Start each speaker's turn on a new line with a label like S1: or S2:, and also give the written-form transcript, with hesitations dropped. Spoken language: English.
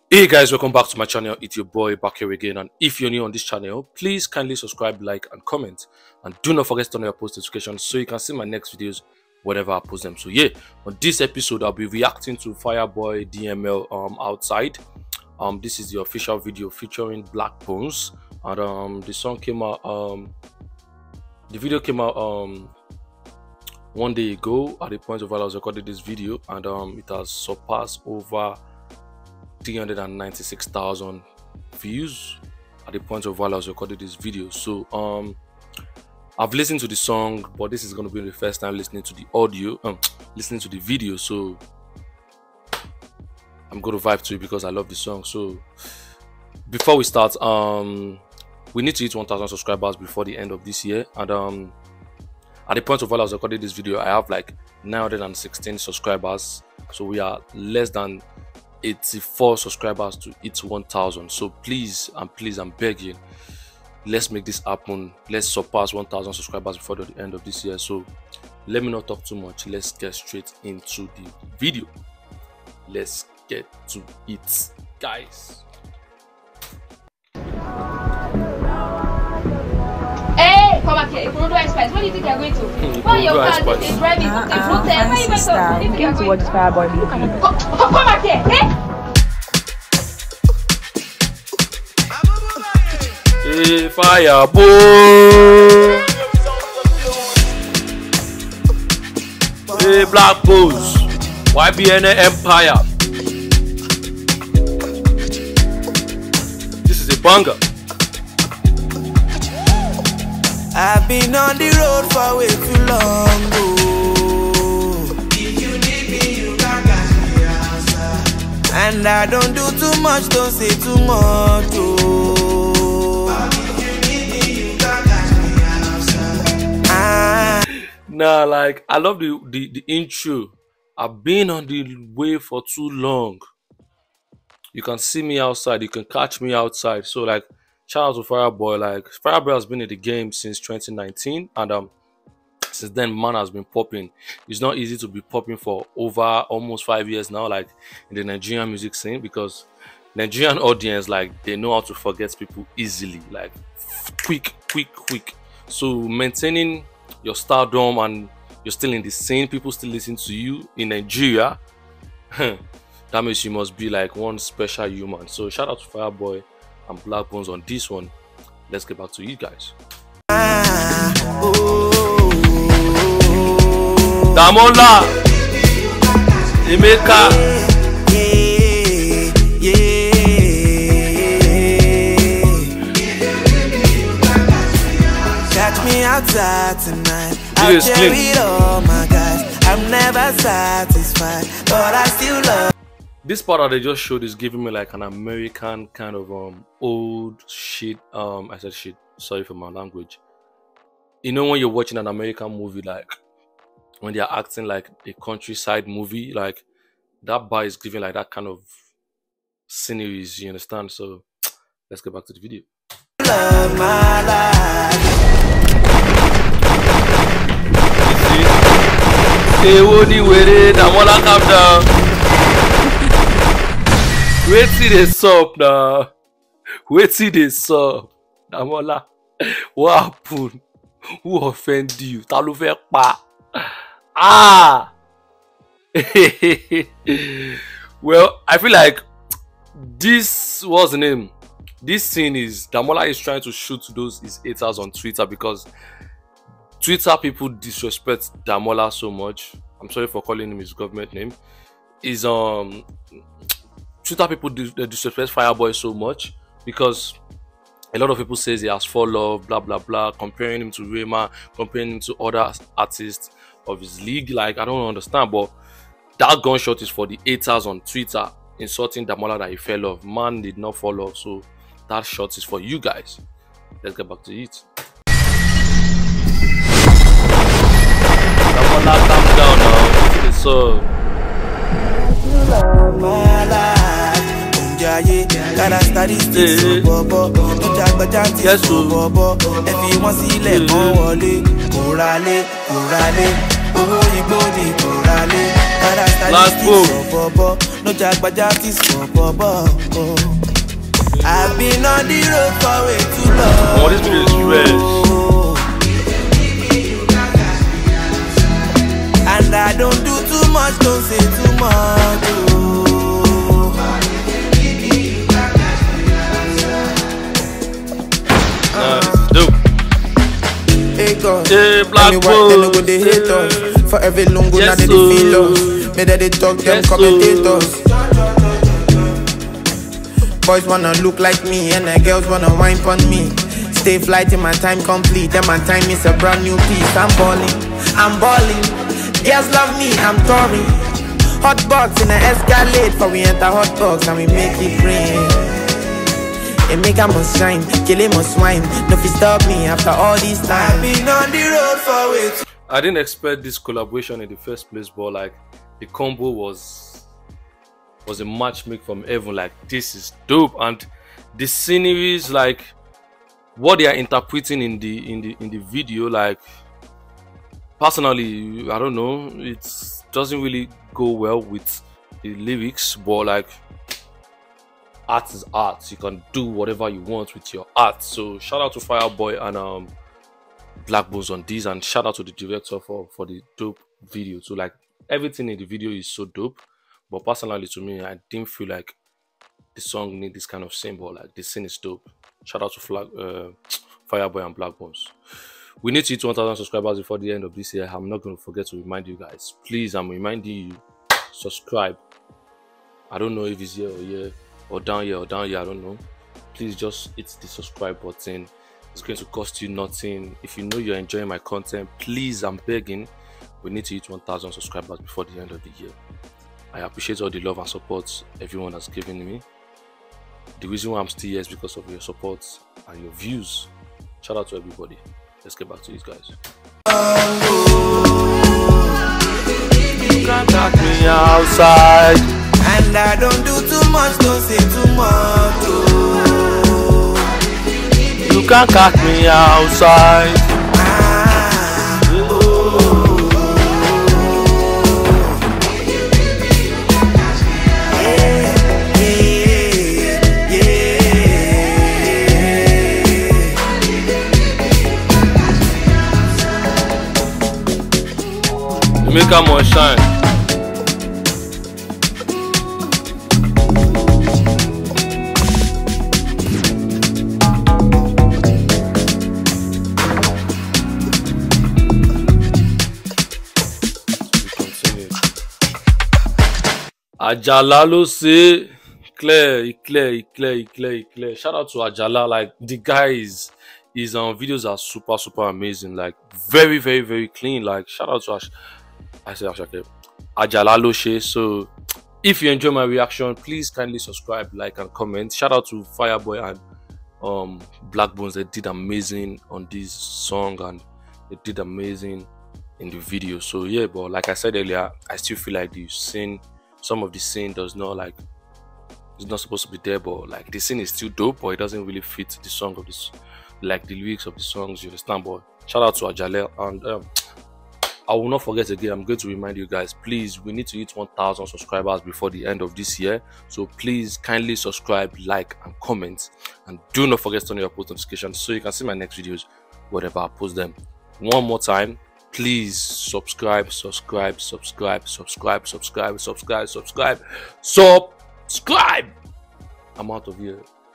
S1: Hey guys, welcome back to my channel. It's your boy back here again, and if you're new on this channel, please kindly subscribe, like and comment, and do not forget to turn on your post notifications so you can see my next videos whenever I post them. So yeah, on this episode I'll be reacting to Fireboy DML outside. This is the official video featuring Blaqbonez, and the song came out the video came out 1 day ago at the point of while I was recording this video, and it has surpassed over 396,000 views at the point of while I was recording this video. So I've listened to the song, but this is going to be the first time listening to the audio, listening to the video, so I'm going to vibe to it because I love the song. So before we start, we need to hit 1,000 subscribers before the end of this year, and at the point of while I was recording this video I have like 916 subscribers, so we are less than 84 subscribers to hit 1,000. So please I'm begging, let's make this happen. Let's surpass 1,000 subscribers before the end of this year. So let me not talk too much, let's get straight into the video. Let's get to it, guys.
S2: Hey, come back here. If you don't do express, what do you think you're going to? When your car is driving, if you don't tell, where you going to? What do you think you're going to? Fireboy. Come back here, hey?
S1: Hey, Fireboy. Hey, Blaqbonez. YBN Empire. This is a banger.
S3: I've been on the road for way too long. If you need me, you can catch me outside. And I don't do too much, don't say too much. If you need me, you can catch me outside.
S1: Nah, like I love the intro. I've been on the way for too long. You can see me outside, you can catch me outside. So like, shout out to Fireboy. Like, Fireboy has been in the game since 2019, and since then man has been popping. It's not easy to be popping for over almost 5 years now, like in the Nigerian music scene, because Nigerian audience, like, they know how to forget people easily, like quick. So maintaining your stardom and you're still in the scene, people still listen to you in Nigeria, that means you must be like one special human. So shout out to Fireboy and Blaqbonez on this one. Let's get back to you guys. Damola, Emeka,
S3: catch me outside tonight. I'll share it all, my guys. I'm never satisfied, but I still love.
S1: This part that they just showed is giving me like an American kind of old shit. I said shit, sorry for my language. You know when you're watching an American movie, like when they're acting like a countryside movie, like that bar is giving like that kind of sceneries, you understand? So let's get back to the video.
S3: Love my life.
S1: Hey, what do you wear? Damola, calm down. Wait till they sup now. Wait till they sup. Damola, what happened? Who offended you? Ta ló fẹ́ pa? Ah! Well, I feel like this, what's the name? This scene is Damola is trying to shoot those his haters on Twitter, because Twitter people disrespect Damola so much. I'm sorry for calling him his government name. Is Twitter people disrespect Fireboy so much because a lot of people says he has fall off, blah blah blah, comparing him to Rema, comparing him to other artists of his league. Like, I don't understand, but that gunshot is for the haters on Twitter insulting Damola that he fell off. Man did not fall off, so that shot is for you guys. Let's get back to it. Damola, calm down now. So
S3: My life, gotta study this, bobo. Yes, bobo. If you want to see let go, orale. Oh, you go the corale.
S1: Last
S3: no jack but justice for bobo. I've been on the road for way too long.
S1: Oh, this video is fresh.
S3: And I don't do too much, don't say too much.
S1: Dope.
S3: Hey God,
S1: hey,
S3: Blaqbonez, they hate us. For every lungo, now they feel us. May they talk them commentators. Boys wanna look like me, and the girls wanna wine on me. Stay fly till my time complete, then my time is a brand new piece. I'm balling. Girls love me, I'm touring. Hot box in an Escalade, for we enter hot box and we make it rain. It make I must shine, kill him must swine. No fi stop me after all this time. I've been on the road for it.
S1: I didn't expect this collaboration in the first place, but like the combo was a match made from heaven. Like, this is dope, and the sceneries, like what they are interpreting in the video, like personally, I don't know, it doesn't really go well with the lyrics, but like art is art. You can do whatever you want with your art. So shout out to Fireboy and Blaqbonez on this, and shout out to the director for the dope video. So like everything in the video is so dope, but personally to me, I didn't feel like the song need this kind of symbol. Like the scene is dope. Shout out to Fireboy and Blaqbonez. We need to hit 1,000 subscribers before the end of this year. I'm not going to forget to remind you guys. Please, I'm reminding you, subscribe. I don't know if it's here or here or down here or down here, I don't know. Please just hit the subscribe button. It's going to cost you nothing. If you know you're enjoying my content, please, I'm begging, we need to hit 1,000 subscribers before the end of the year. I appreciate all the love and support everyone has given me. The reason why I'm still here is because of your support and your views. Shout out to everybody. Let's get back to these guys.
S3: You can't catch me outside, and I don't do too much, don't say too much.
S1: You can't catch me outside. Make her more shine. Ajala ló say clear. Shout out to Ajala. Like the guys, his videos are super amazing. Like very clean. Like shout out to Ajala ló say. So if you enjoy my reaction, please kindly subscribe, like, and comment. Shout out to Fireboy and Blaqbonez. They did amazing on this song, and they did amazing in the video. So yeah, but like I said earlier, I still feel like the scene, some of the scene does not, like, it's not supposed to be there, but like the scene is still dope, but it doesn't really fit the song of this, like the lyrics of the songs, you understand. But shout out to Ajala, and I will not forget again, I'm going to remind you guys, please, we need to hit 1,000 subscribers before the end of this year. So please kindly subscribe, like, and comment, and do not forget to turn on your post notifications so you can see my next videos whenever I post them. One more time, please subscribe. I'm out of here.